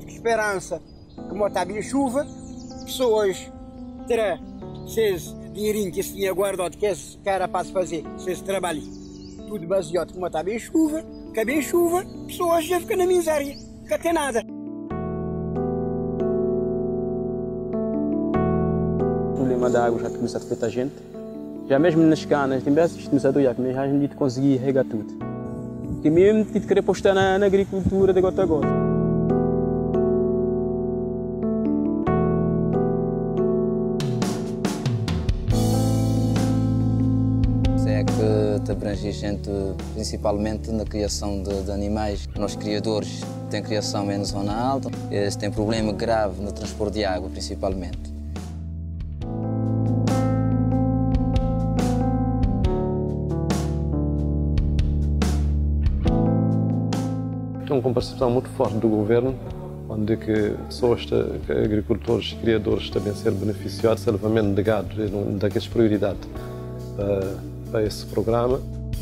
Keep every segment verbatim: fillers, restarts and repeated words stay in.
de esperança que mota a chuva, pessoas terão seus dinheirinho que se tinha guardado, que esse cara para se fazer, seus trabalho, tudo baseado que mota a chuva, que a chuva, pessoas já ficam na miséria, que até nada. O problema da água já começa a afetar a gente. Já mesmo nas canas, tem vezes que começa a doer, mas a gente conseguir regar tudo. E mesmo de querer postar na, na agricultura de gota a gota. É que abrange a gente principalmente na criação de, de animais. Nós criadores têm criação em zona alta, eles têm problema grave no transporte de água principalmente. Tem uma participação muito forte do governo, onde que pessoas, que agricultores, criadores também ser beneficiados, salvamento de gado, uma das prioridades para, para esse programa.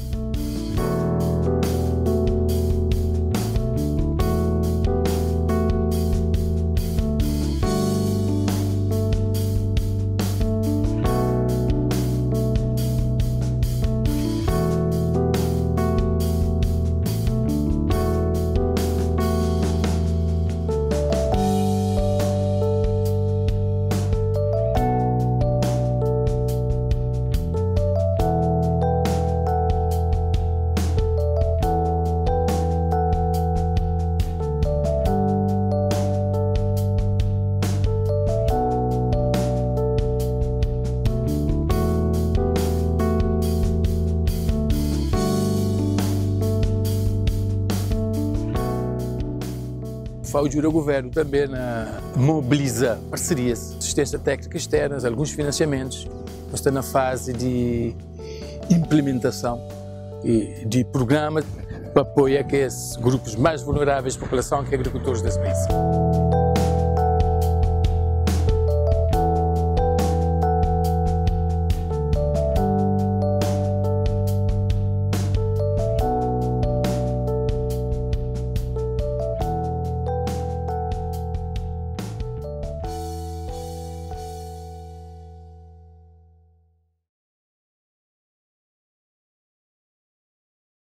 O F A O ajuda o governo também a mobilizar parcerias, assistência técnica externa, alguns financiamentos. Nós estamos na fase de implementação e de programa para apoiar aqueles grupos mais vulneráveis da população, que é agricultores desse país.